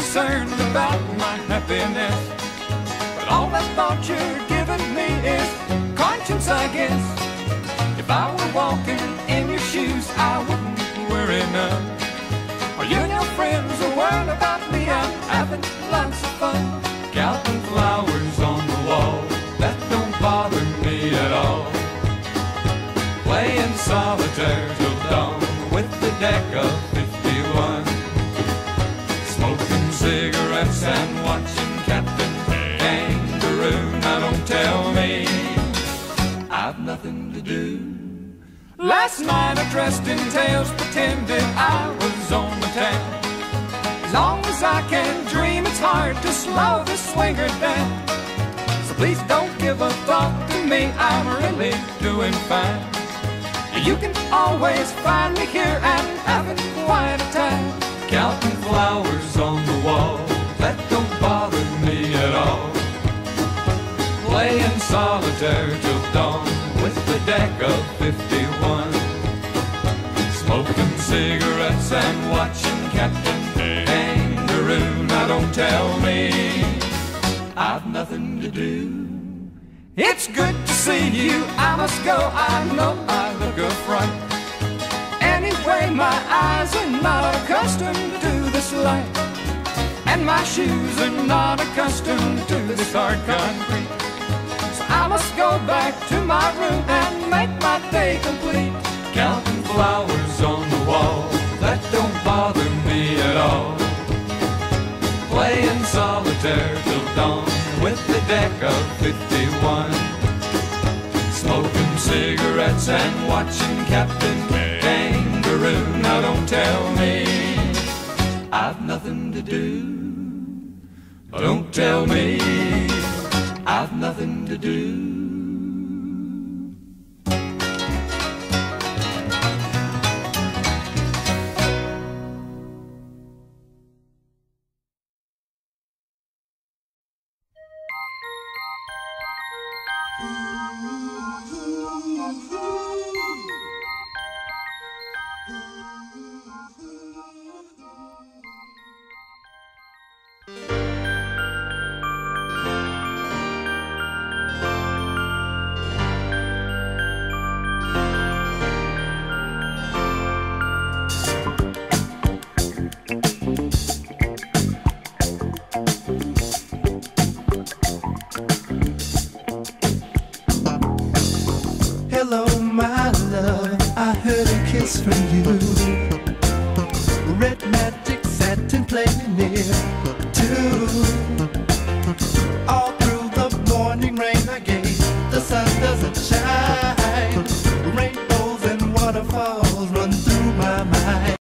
concerned about my happiness. But all that thought you're giving me is conscience, I guess. If I were walking in your shoes, I wouldn't worry none. Are you and your friends are worried about me? I'm having lots of fun. Counting flowers on the wall, that don't bother me at all. Playing solitaire till dawn with the deck of 51. Smoking cigarettes and watching Captain Kangaroo. Now don't tell me I've nothing to do. Last night I dressed in tails, pretended I was on the town. As long as I can dream, it's hard to slow the swinger down. So please don't give a thought to me, I'm really doing fine. You can always find me here and having quite a time. Counting flowers on the wall, that don't bother me at all. Playing solitaire till dawn with the deck of 51. Smoking cigarettes and watching Captain Kangaroo. Now don't tell me I've nothing to do. It's good to see you, I must go, I know I look a fright. Anyway, my eyes are not accustomed to this light, and my shoes are not accustomed to this hard concrete. So I must go back to my room and make my day complete. Counting flowers on the wall, that don't bother me at all. Playing solitaire till dawn with the deck of 51. Smoking cigarettes and watching Captain Kangaroo. Now don't tell me I've nothing to do. Don't tell me I've nothing to do. Hello, my love, I heard a kiss from you. Red magic satin playing near too. All through the morning rain I gave, the sun doesn't shine.